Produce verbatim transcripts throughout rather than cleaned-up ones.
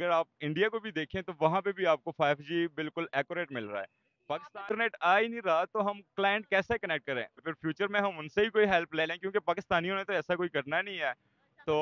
अगर आप इंडिया को भी देखें तो वहाँ पे भी आपको फाइव जी बिल्कुल एक्यूरेट मिल रहा है। पाकिस्तान इंटरनेट आ ही नहीं रहा तो हम क्लाइंट कैसे कनेक्ट करें? फिर फ्यूचर में हम उनसे ही कोई हेल्प ले लें, क्योंकि पाकिस्तानियों ने तो ऐसा कोई करना नहीं है। तो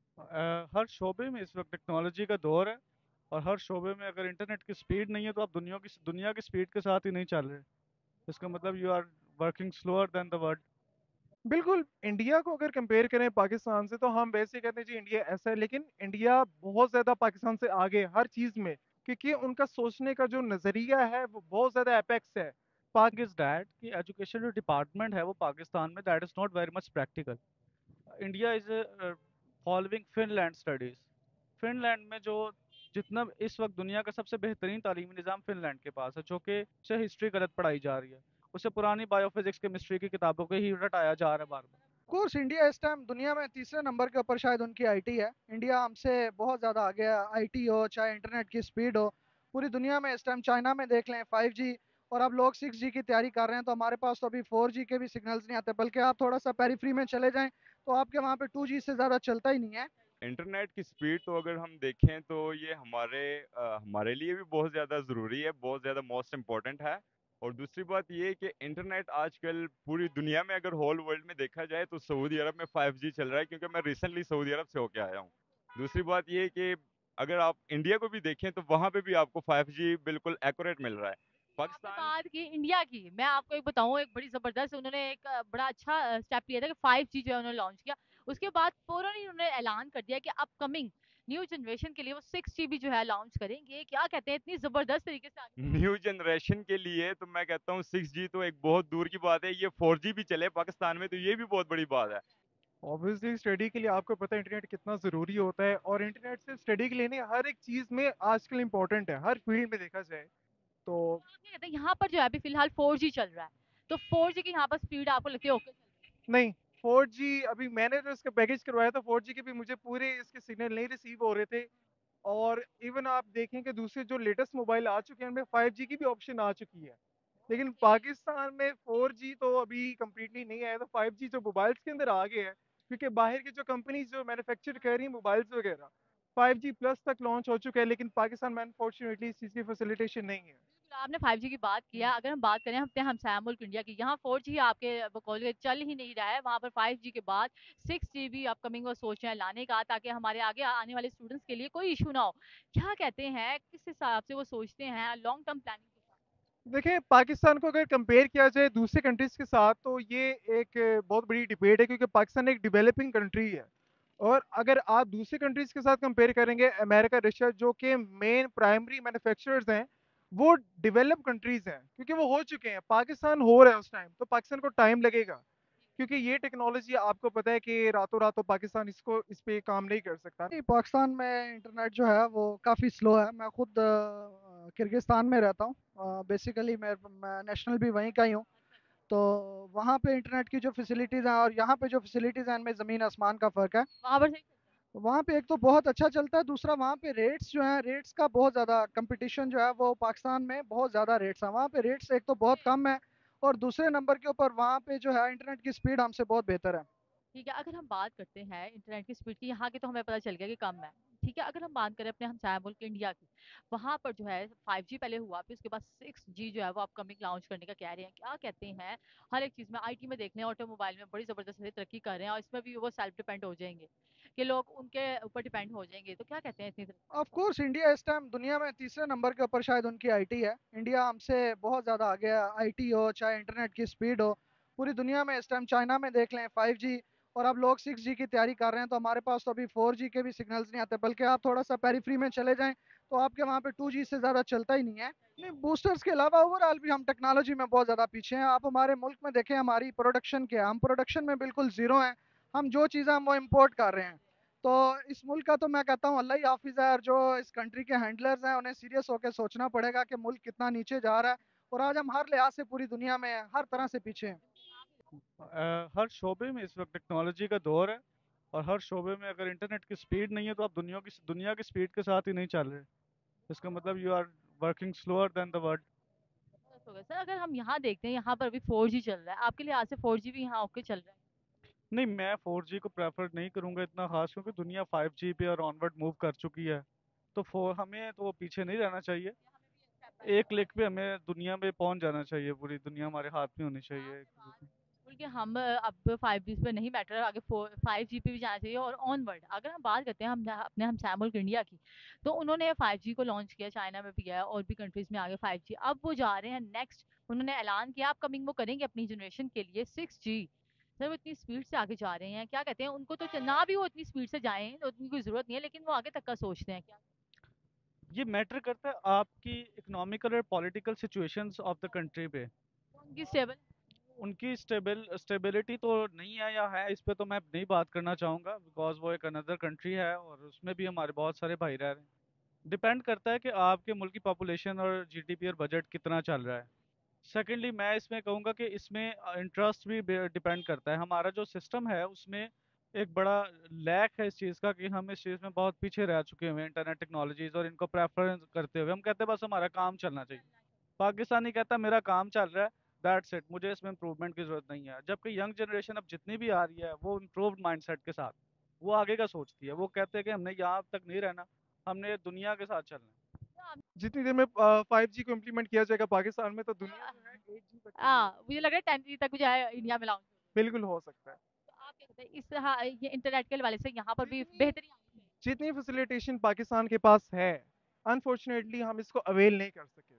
अ, हर शोबे में इस वक्त टेक्नोलॉजी का दौर है। और हर शोबे में अगर इंटरनेट की स्पीड नहीं है तो आप दुनिया की दुनिया की स्पीड के साथ ही नहीं चल रहे। इसका मतलब you are working slower than the world. बिल्कुल। इंडिया को अगर कंपेयर करें पाकिस्तान से तो हम वैसे कहते हैं जी इंडिया ऐसा है, लेकिन इंडिया बहुत ज़्यादा पाकिस्तान से आगे है हर चीज़ में, क्योंकि उनका सोचने का जो नज़रिया है वो बहुत ज़्यादा एपेक्स है। पाक इज दैट कि एजुकेशन जो डिपार्टमेंट है वो पाकिस्तान में that is not very much practical. India is following Finland studies. Finland में जो जितना इस वक्त दुनिया का सबसे बेहतरीन तालीमी निज़ाम फिनलैंड के पास है, जो कि से हिस्ट्री गलत पढ़ाई जा रही है। उसे पुरानी बायोफिजिक्स केमिस्ट्री की किताबों को ही रटाया जा रहा है बार बार। कोर्स इंडिया इस टाइम दुनिया में तीसरे नंबर के ऊपर शायद उनकी आईटी है। इंडिया हमसे बहुत ज़्यादा आगे है, आईटी हो चाहे इंटरनेट की स्पीड हो। पूरी दुनिया में इस टाइम चाइना में देख लें फाइव जी, और अब लोग सिक्स जी की तैयारी कर रहे हैं, तो हमारे पास तो अभी फोर जी के भी सिग्नल्स नहीं आते, बल्कि आप थोड़ा सा पेरीफ्री में चले जाएं तो आपके वहाँ पे टू जी से ज़्यादा चलता ही नहीं है। इंटरनेट की स्पीड तो अगर हम देखें तो ये हमारे अ, हमारे लिए भी बहुत ज़्यादा ज़रूरी है, बहुत ज़्यादा मोस्ट इम्पॉर्टेंट है। और दूसरी बात ये कि इंटरनेट आजकल पूरी दुनिया में अगर होल वर्ल्ड में देखा जाए तो सऊदी अरब में फाइव जी चल रहा है, क्योंकि मैं रिसेंटली सऊदी अरब से होके आया हूँ। दूसरी बात ये कि अगर आप इंडिया को भी देखें तो वहाँ पे भी आपको फाइव जी बिल्कुल एक्यूरेट मिल रहा है। आपने पाकिस्तान बात की इंडिया की, मैं आपको एक बताऊं, एक बड़ी जबरदस्त उन्होंने एक अ, बड़ा अच्छा स्टेप लिया था कि फाइव जी जो है उन्होंने लॉन्च किया। उसके बाद फौरन ही उन्होंने ऐलान कर दिया कि अपकमिंग न्यू जनरेशन के लिए वो सिक्स जी बी जो है लॉन्च करेंगे। क्या कहते हैं, इतनी जबरदस्त तरीके से आगे बढ़ न्यू जनरेशन के लिए तो मैं कहता हूँ सिक्स जी तो एक बहुत दूर की बात है, ये फोर जी भी चले पाकिस्तान में तो ये भी बहुत बड़ी बात है। ऑब्वियसली स्टडी के लिए आपको पता है इंटरनेट कितना ज़रूरी होता है, और इंटरनेट से स्टडी के लिए नहीं, हर एक चीज़ में आजकल इम्पोर्टेंट है, हर फील्ड में देखा जाए तो। क्या कहते हैं, यहाँ पर जो है अभी फिलहाल फोर जी चल रहा है, तो फोर जी की यहाँ पर स्पीड आपको लगती है ओके चल रही नहीं, फोर जी अभी मैंने जो इसका पैकेज करवाया था फोर जी के भी मुझे पूरे इसके सिग्नल नहीं रिसीव हो रहे थे। और इवन आप देखें कि दूसरे जो लेटेस्ट मोबाइल आ चुके हैं उनमें फाइव जी की भी ऑप्शन आ चुकी है, लेकिन है? पाकिस्तान में फोर जी तो अभी कम्प्लीटली नहीं आया। तो फाइव जी जो मोबाइल्स के अंदर आ गए हैं, क्योंकि बाहर की जो कंपनीज जो मैन्युफैक्चर कर रही हैं मोबाइल्स वगैरह, फाइव जी प्लस तक लॉन्च हो चुका है, लेकिन पाकिस्तान में अनफॉर्चुनेटली इस चीज़ की फैसिलिटेशन नहीं है। बिल्कुल, आपने फाइव जी की बात किया। अगर हम बात करें अपने हमसाया मुल्क इंडिया की, यहाँ फोर जी आपके बकौल चल ही नहीं रहा है, वहाँ पर फाइव जी के बाद सिक्स जी भी अपकमिंग वो सोच रहे हैं लाने का, ताकि हमारे आगे आने वाले स्टूडेंट्स के लिए कोई इशू ना हो। क्या कहते हैं, किस हिसाब से वो सोचते हैं लॉन्ग टर्म प्लानिंग के साथ? देखिए, पाकिस्तान को अगर कंपेयर किया जाए दूसरे कंट्रीज के साथ तो ये एक बहुत बड़ी डिबेट है, क्योंकि पाकिस्तान एक डेवलपिंग कंट्री है। और अगर आप दूसरे कंट्रीज के साथ कंपेयर करेंगे, अमेरिका रशिया जो कि मेन प्राइमरी मैन्युफैक्चरर्स हैं, वो डेवलप कंट्रीज हैं, क्योंकि वो हो चुके हैं। पाकिस्तान हो रहा है उस टाइम, तो पाकिस्तान को टाइम लगेगा, क्योंकि ये टेक्नोलॉजी आपको पता है कि रातों रातों पाकिस्तान इसको इस पे काम नहीं कर सकता। नहीं, पाकिस्तान में इंटरनेट जो है वो काफ़ी स्लो है। मैं खुद अ, किर्गिस्तान में रहता हूँ, बेसिकली मैं मैं नेशनल भी वहीं का ही हूँ। तो वहाँ पे इंटरनेट की जो फैसिलिटीज़ हैं और यहाँ पे जो फैसिलिटीज़ हैं, इनमें ज़मीन आसमान का फ़र्क है। वहाँ पर सही चलता है? वहाँ पे एक तो बहुत अच्छा चलता है, दूसरा वहाँ पे रेट्स जो हैं, रेट्स का बहुत ज़्यादा कंपटीशन जो है वो पाकिस्तान में बहुत ज़्यादा रेट्स हैं। वहाँ पे रेट्स एक तो बहुत कम है, और दूसरे नंबर के ऊपर वहाँ पे जो है इंटरनेट की स्पीड हमसे बहुत बेहतर है। ठीक है, अगर हम बात करते हैं इंटरनेट की स्पीड की, यहाँ की तो हमें पता चल गया कि कम है। ठीक है, अगर हम बात करें अपने हमसाया मुल्क इंडिया की, वहाँ पर जो है फाइव जी पहले हुआ, फिर उसके बाद सिक्स जी जो है वो अपकमिंग लॉन्च करने का कह रहे हैं। क्या कहते हैं, हर एक चीज़ में आईटी में देख लें, ऑटोमोबाइल में बड़ी ज़बरदस्त से तरक्की कर रहे हैं, और इसमें भी वो सेल्फ डिपेंड हो जाएंगे कि लोग उनके ऊपर डिपेंड हो जाएंगे। तो क्या कहते हैं इतनी तरक्की? ऑफ कोर्स इंडिया इस टाइम दुनिया में तीसरे नंबर के ऊपर शायद उनकी आईटी है। इंडिया हमसे बहुत ज़्यादा आगे है, आईटी हो चाहे इंटरनेट की स्पीड हो। पूरी दुनिया में इस टाइम चाइना में देख लें फाइव जी, और अब लोग सिक्स जी की तैयारी कर रहे हैं, तो हमारे पास तो अभी फोर जी के भी सिग्नल्स नहीं आते, बल्कि आप थोड़ा सा पेरीफ्री में चले जाएं तो आपके वहाँ पे टू जी से ज़्यादा चलता ही नहीं है। नहीं, बूस्टर्स के अलावा ओवरऑल भी हम टेक्नोलॉजी में बहुत ज़्यादा पीछे हैं। आप हमारे मुल्क में देखें हमारी प्रोडक्शन क्या है, हम प्रोडक्शन में बिल्कुल ज़ीरो हैं। हम जो चीज़ें हम वो इम्पोर्ट कर रहे हैं। तो इस मुल्क का तो मैं कहता हूँ अल्लाह ही हाफिज़ है, और जो इस कंट्री के हैंडलर्स हैं उन्हें सीरियस होकर सोचना पड़ेगा कि मुल्क कितना नीचे जा रहा है। और आज हम हर लिहाज से पूरी दुनिया में हर तरह से पीछे हैं। अ, हर शोबे में इस वक्त टेक्नोलॉजी का दौर है। और हर शोबे में अगर इंटरनेट की स्पीड नहीं है तो आप दुनिया की दुनिया की स्पीड के साथ ही नहीं चल रहे। इसका मतलब you are working slower than the world. हो गया सर, अगर हम यहाँ देखते हैं, यहाँ पर अभी फोर जी चल रहा है, आपके लिहाज से फोर जी भी यहाँ ओके चल रहा है? नहीं, मैं फोर जी को प्रेफर नहीं करूंगा इतना खास, क्योंकि दुनिया फाइव जी पे और ऑनवर्ड मूव कर चुकी है। तो फो हमें तो पीछे नहीं रहना चाहिए। एक क्लिक पे हमें दुनिया में पहुंच जाना चाहिए, पूरी दुनिया हमारे हाथ में होनी चाहिए। बिल्कुल कि हम अ, अब फाइव जी पे नहीं मैटर, आगे फोर फाइव जी पे भी जाना चाहिए और ऑनवर्ड। अगर हम बात करते हैं हम अपने हम मुल्क इंडिया की, तो उन्होंने फाइव जी को लॉन्च किया, चाइना में भी किया है और भी कंट्रीज में आगे फाइव जी। अब वो जा रहे हैं नेक्स्ट, उन्होंने ऐलान किया अपकमिंग वो करेंगे अपनी जनरेशन के लिए सिक्स जी। सर वो इतनी स्पीड से आगे जा रहे हैं, क्या कहते हैं उनको तो ना भी वो इतनी स्पीड से जाएं तो उतनी कोई जरूरत नहीं है, लेकिन वो आगे तक का सोचते हैं क्या। ये मैटर करता है आपकी इकोनॉमिकल और political situations of the country पे। उनकी स्टेबल उनकी स्टेबल स्टेबिलिटी तो नहीं है या है, इस पे तो मैं नहीं बात करना चाहूँगा, बिकॉज वो एक अनदर कंट्री है और उसमें भी हमारे बहुत सारे भाई रह रहे हैं। डिपेंड करता है कि आपके मुल्क की पॉपुलेशन और जीडीपी और बजट कितना चल रहा है। सेकेंडली मैं इसमें कहूँगा कि इसमें इंटरेस्ट भी डिपेंड करता है। हमारा जो सिस्टम है उसमें एक बड़ा लैक है इस चीज़ का, कि हम इस चीज़ में बहुत पीछे रह चुके हुए हैं इंटरनेट टेक्नोलॉजीज़, और इनको प्रेफरेंस करते हुए हम कहते हैं बस हमारा काम चलना चाहिए। पाकिस्तानी कहता है मेरा काम चल रहा है, दैट्स इट, मुझे इसमें इम्प्रूवमेंट की ज़रूरत नहीं है। जबकि यंग जनरेशन अब जितनी भी आ रही है वो इम्प्रूव्ड माइंडसेट के साथ वो आगे का सोचती है। वो कहते हैं कि हमने यहाँ तक नहीं रहना, हमने दुनिया के साथ चलना है। जितनी देर में फाइव जी को इम्प्लीमेंट किया जाएगा पाकिस्तान में, तो दुनिया जो है एट जी तक चली हाँ जाएगी। मुझे लग रहा है टेन जी तक जो है इंडिया में लॉन्च। बिल्कुल हो सकता है। तो आप क्या कहते हैं इस हाँ, ये इंटरनेट के हवाले से यहाँ पर भी जितनी बेहतरी आनी चाहिए। जितनी फैसिलिटेशन पाकिस्तान के पास है, अनफॉर्चुनेटली हम इसको अवेल नहीं कर सके।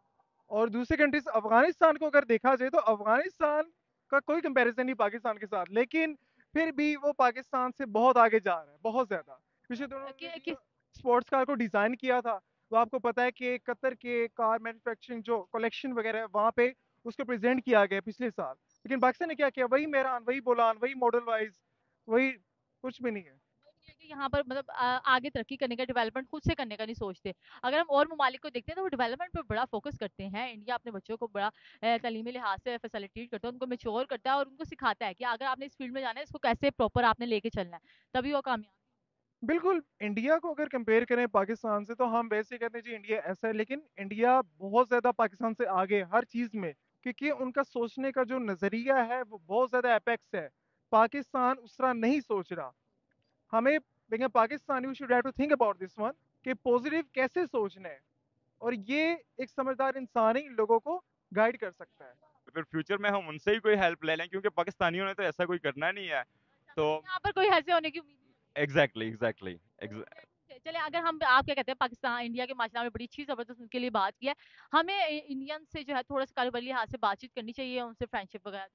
और दूसरी कंट्रीज, अफगानिस्तान को अगर देखा जाए तो अफगानिस्तान का कोई कंपैरिजन नहीं पाकिस्तान के साथ, लेकिन फिर भी वो पाकिस्तान से बहुत आगे जा रहा है, बहुत ज़्यादा। पिछले दिनों अ, उन्होंने कि, जो किस स्पोर्ट्स कार को डिज़ाइन किया था, वो आपको पता है कि कतर के कार मैन्युफैक्चरिंग जो कलेक्शन वगैरह है वहाँ पे उसको प्रेजेंट किया गया पिछले साल। लेकिन पाकिस्तान ने क्या किया, वही मेरान, वही बोलान, वही मॉडल वाइज, वही, कुछ भी नहीं है। ये कि यहाँ पर मतलब आ, आगे तरक्की करने का, डेवलपमेंट खुद से करने का नहीं सोचते। अगर हम और ममालिक को देखते हैं तो वो डेवलपमेंट पर बड़ा फोकस करते हैं। इंडिया अपने बच्चों को बड़ा अ, तालीमी लिहाज से फैसिलिटेट करता है, उनको मेच्योर करता है और उनको सिखाता है कि अगर आपने इस फील्ड में जाना है इसको कैसे प्रॉपर आपने लेके चलना है, तभी वो कामयाब। बिल्कुल, इंडिया को अगर कंपेयर करें पाकिस्तान से, तो हम वैसे कहते हैं जी इंडिया ऐसा है, लेकिन इंडिया बहुत ज़्यादा पाकिस्तान से आगे हर चीज़ में, क्योंकि उनका सोचने का जो नज़रिया है वो बहुत ज़्यादा एपेक्स है। पाकिस्तान उस तरह नहीं सोच रहा। हमें देखिए, Pakistani we should have to think about this one, कि पॉजिटिव कैसे सोचना है, और ये एक समझदार इंसान ही लोगों को गाइड कर सकता है। फिर फ्यूचर में हम उनसे ही कोई हेल्प ले लें, क्योंकि पाकिस्तानियों ने तो ऐसा कोई करना नहीं है। तो यहाँ पर कोई ऐसे होने की उम्मीद नहीं एग्जैक्टली एग्जैक्टली है। चले अगर हम आप क्या कहते हैं पाकिस्तान इंडिया के माशरा में बड़ी अच्छी जबरदस्त उनके लिए बात की है। हमें इंडियन से जो है थोड़ा सा कारोबारी लिहाज से बातचीत करनी चाहिए, उनसे फ्रेंडशिप वगैरह।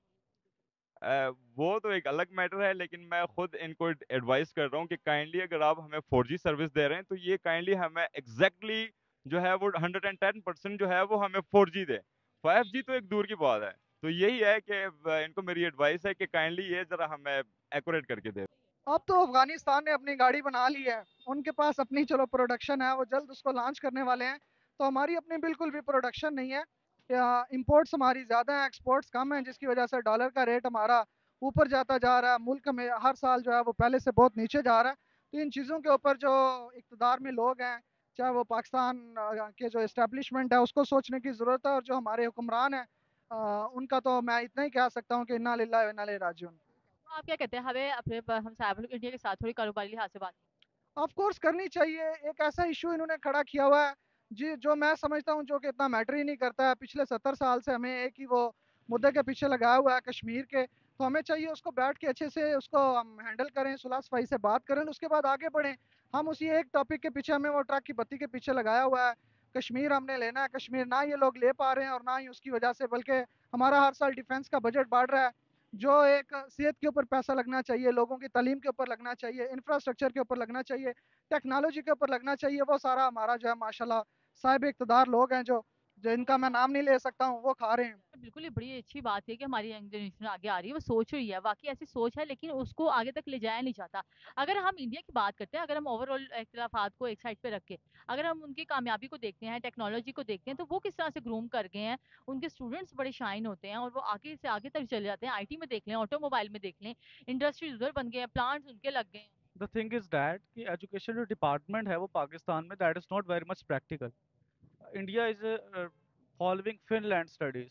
अ, वो तो एक अलग मैटर है, लेकिन मैं खुद इनको एडवाइस कर रहा हूँ कि काइंडली अगर आप हमें फोर जी सर्विस दे रहे हैं तो ये काइंडली हमें एग्जैक्टली जो है वो हंड्रेड एंड टेन परसेंट जो है वो हमें फोर जी दे। फाइव जी तो एक दूर की बात है। तो यही है कि अ, इनको मेरी एडवाइस है कि काइंडली ये जरा हमें एक्यूरेट करके दे। अब तो अफगानिस्तान ने अपनी गाड़ी बना ली है, उनके पास अपनी चलो प्रोडक्शन है, वो जल्द उसको लॉन्च करने वाले हैं। तो हमारी अपनी बिल्कुल भी प्रोडक्शन नहीं है, इंपोर्ट्स हमारी ज़्यादा हैं, एक्सपोर्ट्स कम हैं, जिसकी वजह से डॉलर का रेट हमारा ऊपर जाता जा रहा है। मुल्क में हर साल जो है वो पहले से बहुत नीचे जा रहा है। तो इन चीज़ों के ऊपर जो इक़्तिदार में लोग हैं, चाहे वो पाकिस्तान अ, के जो इस्टेब्लिशमेंट है उसको सोचने की ज़रूरत है, और जो हमारे हुक्मरान हैं अ, उनका तो मैं इतना ही कह सकता हूँ कि इन्ना लिल्लाहि व इन्ना इलैहि राजिऊन। तो आप क्या कहते हैं हमें अपने प- हम साइबर इंडिया के साथ थोड़ी कारोबारी लिहाज से बात। ऑफ कोर्स करनी चाहिए। एक ऐसा इशू इन्होंने खड़ा किया हुआ है जी, जो मैं समझता हूँ जो कि इतना मैटर ही नहीं करता है। पिछले सत्तर साल से हमें एक ही वो मुद्दे के पीछे लगाया हुआ है कश्मीर के, तो हमें चाहिए उसको बैठ के अच्छे से उसको हम हैंडल करें, सुलह सफाई से बात करें, उसके बाद आगे बढ़ें। हम उसी एक टॉपिक के पीछे, हमें वो ट्रक की बत्ती के पीछे लगाया हुआ है, कश्मीर हमने लेना है, कश्मीर ना ये लोग ले पा रहे हैं और ना ही उसकी वजह से, बल्कि हमारा हर साल डिफेंस का बजट बढ़ रहा है। जो एक सेहत के ऊपर पैसा लगना चाहिए, लोगों की तालीम के ऊपर लगना चाहिए, इंफ्रास्ट्रक्चर के ऊपर लगना चाहिए, टेक्नोलॉजी के ऊपर लगना चाहिए, वो सारा हमारा जो है माशाल्लाह साहिब इक़्तिदार लोग हैं, जो जो इनका मैं नाम नहीं ले सकता हूँ, वो खा रहे हैं। बिल्कुल ये बड़ी अच्छी बात है कि हमारी यंग जनरेशन आगे आ रही है, वो सोच रही है, वाकई ऐसी सोच है, लेकिन उसको आगे तक ले जाया नहीं जाता। अगर हम इंडिया की बात करते हैं, अगर हम ओवरऑल इख्तिलाफात को एक साइड पे रख के अगर हम उनकी कामयाबी को देखते हैं, टेक्नोलॉजी को देखते हैं, तो वो किस तरह से ग्रूम कर गए हैं। उनके स्टूडेंट्स बड़े शाइन होते हैं और वो आगे से आगे तक चले जाते हैं। आईटी में देख लें, ऑटोमोबाइल में देख लें, इंडस्ट्रीज उधर बन गए हैं, प्लांट्स उनके लग गए हैं। द थिंग इज दैट कि एजुकेशन जो डिपार्टमेंट है वो पाकिस्तान में that is not very much practical. India is following Finland studies.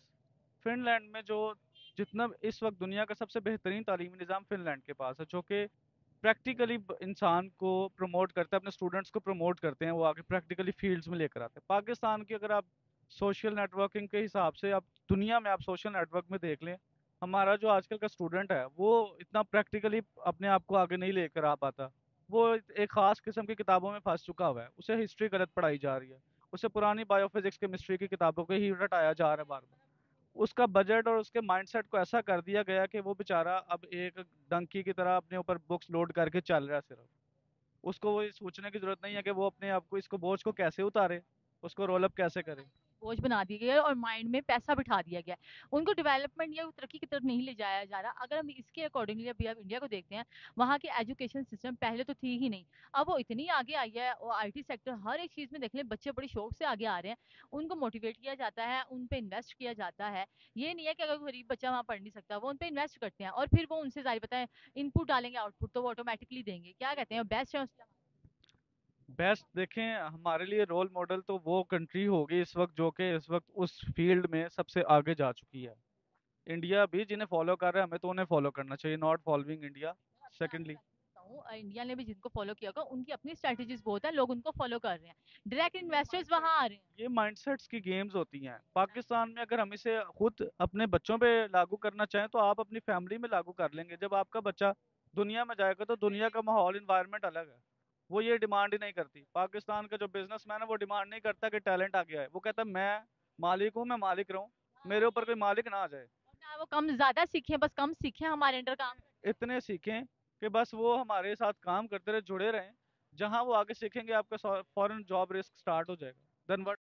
Finland में जो जितना इस वक्त दुनिया का सबसे बेहतरीन तालीमी निज़ाम फिनलैंड के पास है, जो कि प्रैक्टिकली इंसान को प्रमोट करते हैं, अपने स्टूडेंट्स को प्रमोट करते हैं, वो आगे प्रैक्टिकली फील्ड्स में लेकर आते हैं। पाकिस्तान की अगर आप सोशल नेटवर्किंग के हिसाब से आप दुनिया में आप सोशल नेटवर्क में देख लें, हमारा जो आजकल का स्टूडेंट है वो इतना प्रैक्टिकली अपने आप को आगे नहीं लेकर आ पाता। वो एक खास किस्म की किताबों में फंस चुका हुआ है, उसे हिस्ट्री गलत पढ़ाई जा रही है, उसे पुरानी बायोफिजिक्स केमिस्ट्री की किताबों को ही रटाया जा रहा है बार बार। उसका बजट और उसके माइंडसेट को ऐसा कर दिया गया कि वो बेचारा अब एक डंकी की तरह अपने ऊपर बुक्स लोड करके चल रहा है सिर्फ। उसको वो ये सोचने की जरूरत नहीं है कि वो अपने आप को इसको बोझ को कैसे उतारे, उसको रोल अप कैसे करे। बोझ बना दिया गया है और माइंड में पैसा बिठा दिया गया है। उनको डेवलपमेंट या तरक्की की तरफ नहीं ले जाया जा रहा। अगर हम इसके अकॉर्डिंगली अभी आप इंडिया को देखते हैं, वहाँ की एजुकेशन सिस्टम पहले तो थी ही नहीं, अब वो इतनी आगे आई है और आईटी सेक्टर हर एक चीज़ में देख लें, बच्चे बड़े शौक से आगे आ रहे हैं। उनको मोटिवेट किया जाता है, उन पे इन्वेस्ट किया जाता है। ये नहीं है कि अगर गरीब बच्चा वहाँ पढ़ नहीं सकता, वो उन पे इन्वेस्ट करते हैं और फिर वो उनसे जाहिर बताएं इनपुट डालेंगे, आउटपुट तो वो ऑटोमेटिकली देंगे। क्या कहते हैं, बेस्ट है उसके। बेस्ट देखें, हमारे लिए रोल मॉडल तो वो कंट्री होगी इस वक्त जो कि इस वक्त उस फील्ड में सबसे आगे जा चुकी है। इंडिया भी जिन्हें फॉलो कर रहा है, हमें तो उन्हें फॉलो करना चाहिए, नॉट फॉलोइंग इंडिया। अपना सेकेंडली, बताऊं, इंडिया ने भी जिनको फॉलो किया होगा उनकी अपनी स्ट्रेटजीज बहुत है, लोग उनको फॉलो कर रहे हैं, डायरेक्ट इन्वेस्टर्स वहां आ रहे हैं। ये माइंडसेट्स की गेम्स होती हैं पाकिस्तान में। अगर हम इसे खुद अपने बच्चों पे लागू करना चाहें तो आप अपनी फैमिली में लागू कर लेंगे। जब आपका बच्चा दुनिया में जाएगा तो दुनिया का माहौल इन्वायरमेंट अलग है। वो ये डिमांड ही नहीं करती। पाकिस्तान का जो बिजनेसमैन है वो डिमांड नहीं करता कि टैलेंट आ गया है, वो कहता है मैं मालिक हूँ, मैं मालिक रहूँ, मेरे ऊपर कोई मालिक ना आ जाए। और ना वो कम ज्यादा सीखे, बस कम सीखे हमारे अंडर काम। इतने सीखें कि बस वो हमारे साथ काम करते रहे, जुड़े रहें। जहाँ वो आगे सीखेंगे आपका फॉरेन जॉब रिस्क स्टार्ट हो जाएगा। देन